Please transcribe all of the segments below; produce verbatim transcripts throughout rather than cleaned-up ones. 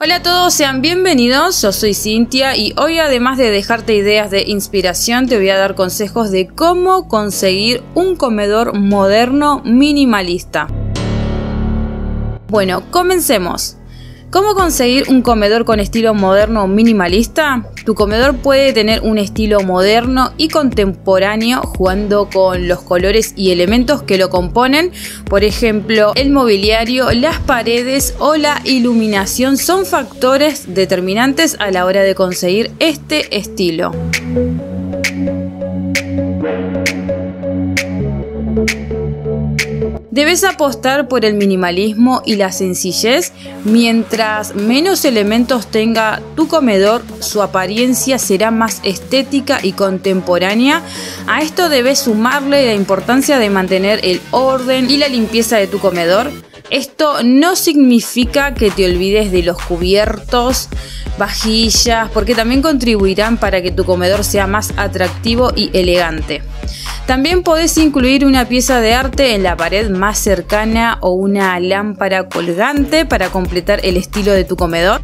Hola a todos, sean bienvenidos, yo soy Cintia y hoy, además de dejarte ideas de inspiración, te voy a dar consejos de cómo conseguir un comedor moderno minimalista. Bueno, comencemos. ¿Cómo conseguir un comedor con estilo moderno minimalista? Tu comedor puede tener un estilo moderno y contemporáneo, jugando con los colores y elementos que lo componen. Por ejemplo, el mobiliario, las paredes o la iluminación son factores determinantes a la hora de conseguir este estilo. Debes apostar por el minimalismo y la sencillez. Mientras menos elementos tenga tu comedor, su apariencia será más estética y contemporánea. A esto debes sumarle la importancia de mantener el orden y la limpieza de tu comedor. Esto no significa que te olvides de los cubiertos, vajillas, porque también contribuirán para que tu comedor sea más atractivo y elegante. También podés incluir una pieza de arte en la pared más cercana o una lámpara colgante para completar el estilo de tu comedor.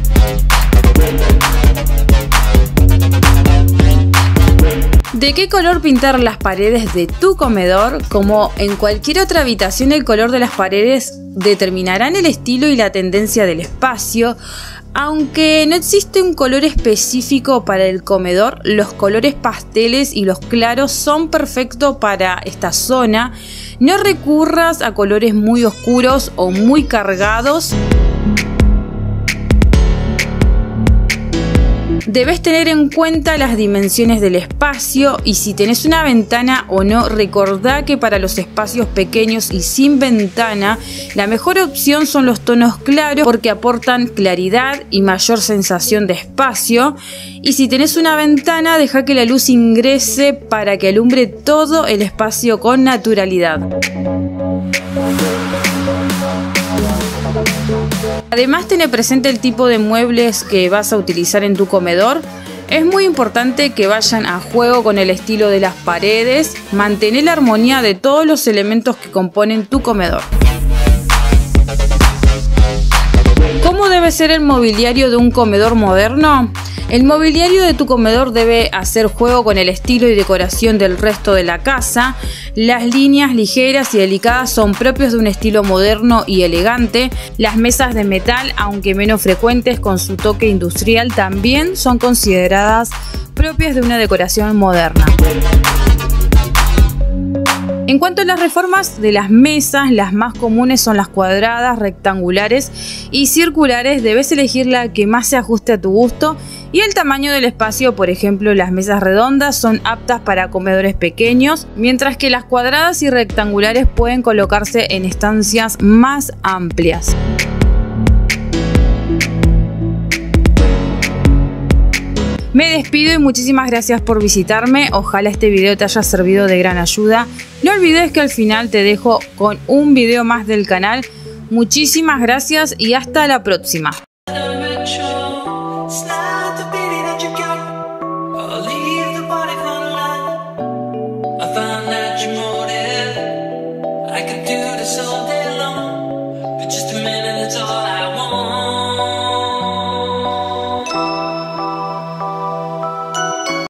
¿De qué color pintar las paredes de tu comedor? Como en cualquier otra habitación, el color de las paredes determinarán el estilo y la tendencia del espacio. Aunque no existe un color específico para el comedor, los colores pasteles y los claros son perfectos para esta zona. No recurras a colores muy oscuros o muy cargados. Debes tener en cuenta las dimensiones del espacio y si tenés una ventana o no. Recordá que para los espacios pequeños y sin ventana, la mejor opción son los tonos claros porque aportan claridad y mayor sensación de espacio. Y si tenés una ventana, deja que la luz ingrese para que alumbre todo el espacio con naturalidad. Además, ten presente el tipo de muebles que vas a utilizar en tu comedor. Es muy importante que vayan a juego con el estilo de las paredes. Mantén la armonía de todos los elementos que componen tu comedor. ¿Cómo debe ser el mobiliario de un comedor moderno? El mobiliario de tu comedor debe hacer juego con el estilo y decoración del resto de la casa. Las líneas ligeras y delicadas son propios de un estilo moderno y elegante. Las mesas de metal, aunque menos frecuentes con su toque industrial, también son consideradas propias de una decoración moderna. En cuanto a las reformas de las mesas, las más comunes son las cuadradas, rectangulares y circulares. Debes elegir la que más se ajuste a tu gusto y el tamaño del espacio. Por ejemplo, las mesas redondas son aptas para comedores pequeños, mientras que las cuadradas y rectangulares pueden colocarse en estancias más amplias. Me despido y muchísimas gracias por visitarme. Ojalá este video te haya servido de gran ayuda. No olvides que al final te dejo con un video más del canal. Muchísimas gracias y hasta la próxima.